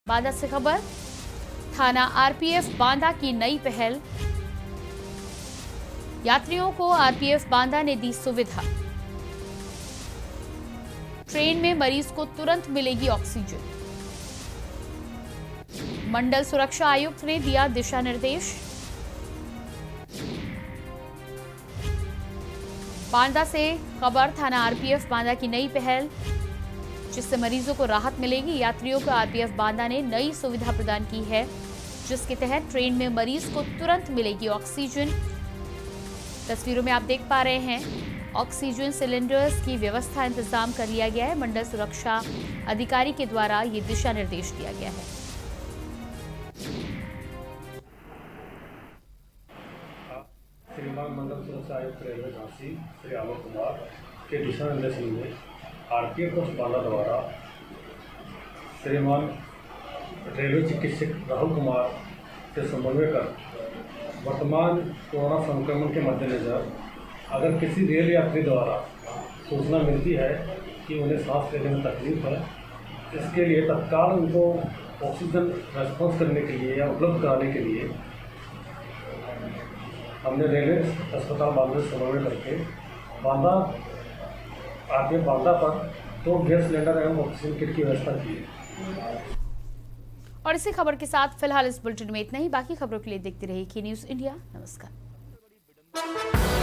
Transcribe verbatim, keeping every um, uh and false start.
बांदा से खबर, थाना आरपीएफ बांदा की नई पहल, यात्रियों को आरपीएफ बांदा ने दी सुविधा। ट्रेन में मरीज को तुरंत मिलेगी ऑक्सीजन। मंडल सुरक्षा आयुक्त ने दिया दिशा निर्देश। बांदा से खबर, थाना आरपीएफ बांदा की नई पहल, जिससे मरीजों को राहत मिलेगी। यात्रियों को आरपीएफ बांदा ने नई सुविधा प्रदान की है, जिसके तहत ट्रेन में मरीज को तुरंत मिलेगी ऑक्सीजन। तस्वीरों में आप देख पा रहे हैं, ऑक्सीजन सिलेंडर्स की व्यवस्था इंतजाम कर लिया गया है। मंडल सुरक्षा अधिकारी के द्वारा ये दिशा निर्देश दिया गया है। श्रीमान मंडल सुरक्षा आयुक्त रेलवे झांसी श्री आलोक कुमार के दिशा निर्देशन में आरपीएफ पोस्ट बांदा द्वारा श्रीमान रेलवे चिकित्सक राहुल कुमार से समन्वय कर वर्तमान कोरोना संक्रमण के मद्देनजर अगर किसी रेल यात्री द्वारा सूचना मिलती है कि उन्हें सांस लेने में तकलीफ है, इसके लिए तत्काल उनको ऑक्सीजन रेस्पॉन्स करने के लिए या उपलब्ध कराने के लिए हमने रेलवे अस्पताल बांदा से समन्वय करके बांदा आरपीएफ बांदा पर दो गैस सिलेंडर एवं ऑक्सीजन किट की व्यवस्था की है। और इसी खबर के साथ फिलहाल इस बुलेटिन में इतना ही। बाकी खबरों के लिए देखते रहिए की न्यूज़ इंडिया। नमस्कार।